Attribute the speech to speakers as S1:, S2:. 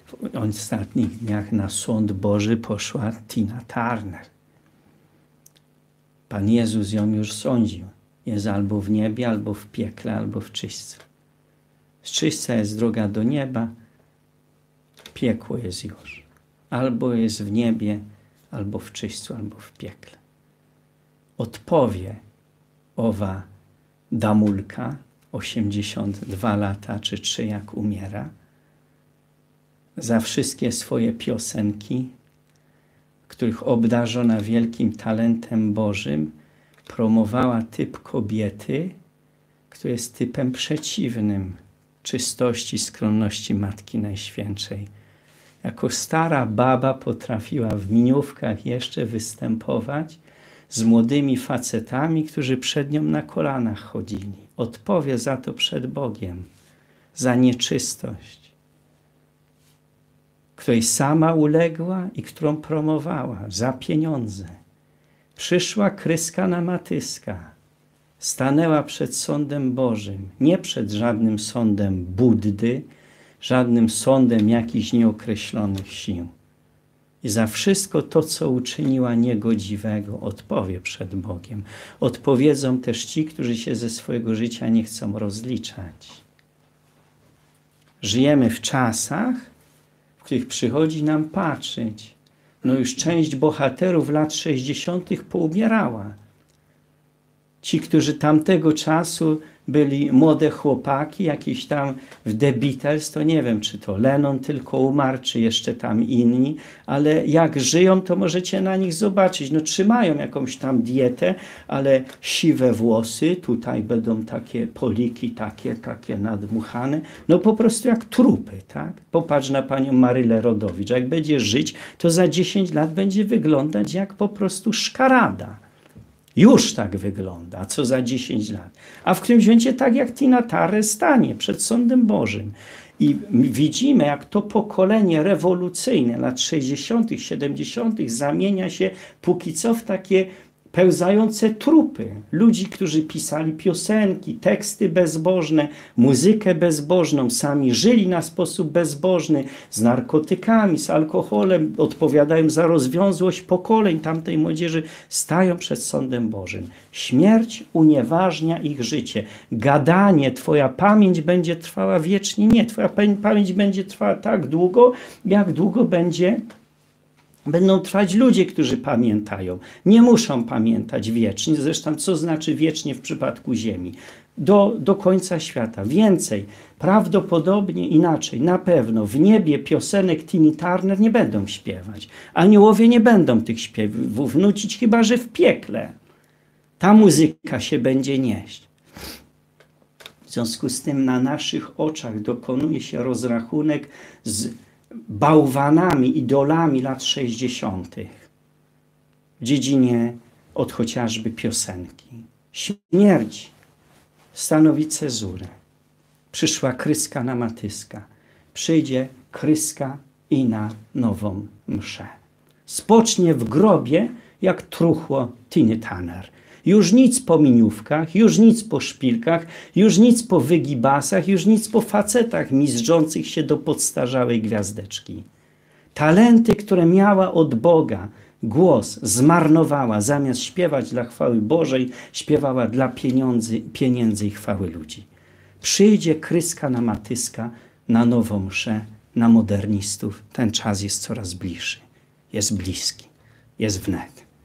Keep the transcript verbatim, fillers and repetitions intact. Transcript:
S1: w ostatnich dniach na sąd Boży poszła Tina Turner. Pan Jezus ją już sądził. Jest albo w niebie, albo w piekle, albo w czyśćcu. Z czyśćca jest droga do nieba, piekło jest już. Albo jest w niebie, albo w czyśćcu, albo w piekle. Odpowie owa damulka, osiemdziesiąt dwa lata czy trzy, jak umiera, za wszystkie swoje piosenki, których obdarzona wielkim talentem Bożym, promowała typ kobiety, który jest typem przeciwnym czystości, skromności Matki Najświętszej. Jako stara baba potrafiła w miniówkach jeszcze występować z młodymi facetami, którzy przed nią na kolanach chodzili. Odpowie za to przed Bogiem, za nieczystość, której sama uległa i którą promowała za pieniądze. Przyszła Kryska na Matyska, stanęła przed sądem Bożym, nie przed żadnym sądem Buddy, żadnym sądem jakichś nieokreślonych sił. I za wszystko to, co uczyniła niegodziwego, odpowie przed Bogiem. Odpowiedzą też ci, którzy się ze swojego życia nie chcą rozliczać. Żyjemy w czasach, w których przychodzi nam patrzeć. No już część bohaterów lat sześćdziesiątych poumierała. Ci, którzy tamtego czasu byli młode chłopaki, jakieś tam w The Beatles, to nie wiem, czy to Lennon tylko umarł, czy jeszcze tam inni, ale jak żyją, to możecie na nich zobaczyć. No trzymają jakąś tam dietę, ale siwe włosy, tutaj będą takie poliki, takie, takie nadmuchane, no po prostu jak trupy, tak? Popatrz na panią Marylę Rodowicz, jak będzie żyć, to za dziesięć lat będzie wyglądać jak po prostu szkarada. Już tak wygląda, a co za dziesięć lat. A w którymś momencie tak jak Tina Turner stanie przed sądem Bożym. I widzimy, jak to pokolenie rewolucyjne lat sześćdziesiątych, siedemdziesiątych zamienia się póki co w takie pełzające trupy. Ludzi, którzy pisali piosenki, teksty bezbożne, muzykę bezbożną, sami żyli na sposób bezbożny, z narkotykami, z alkoholem, odpowiadają za rozwiązłość pokoleń tamtej młodzieży, stają przed sądem Bożym. Śmierć unieważnia ich życie. Gadanie, twoja pamięć będzie trwała wiecznie. Nie, twoja pamięć będzie trwała tak długo, jak długo będzie Będą trwać ludzie, którzy pamiętają. Nie muszą pamiętać wiecznie. Zresztą co znaczy wiecznie w przypadku Ziemi? Do, do końca świata. Więcej, prawdopodobnie inaczej, na pewno w niebie piosenek Tiny Turner nie będą śpiewać. Aniołowie nie będą tych śpiewów nucić, chyba że w piekle. Ta muzyka się będzie nieść. W związku z tym na naszych oczach dokonuje się rozrachunek z bałwanami, idolami lat sześćdziesiątych w dziedzinie od chociażby piosenki. Śmierć stanowi cezurę. Przyszła Kryska na Matyska. Przyjdzie Kryska i na nową mszę. Spocznie w grobie jak truchło Tiny Turner. Już nic po miniówkach, już nic po szpilkach, już nic po wygibasach, już nic po facetach mizdrzących się do podstarzałej gwiazdeczki. Talenty, które miała od Boga, głos zmarnowała. Zamiast śpiewać dla chwały Bożej, śpiewała dla pieniędzy, pieniędzy i chwały ludzi. Przyjdzie Kryska na Matyska, na nową mszę, na modernistów. Ten czas jest coraz bliższy. Jest bliski. Jest wnet.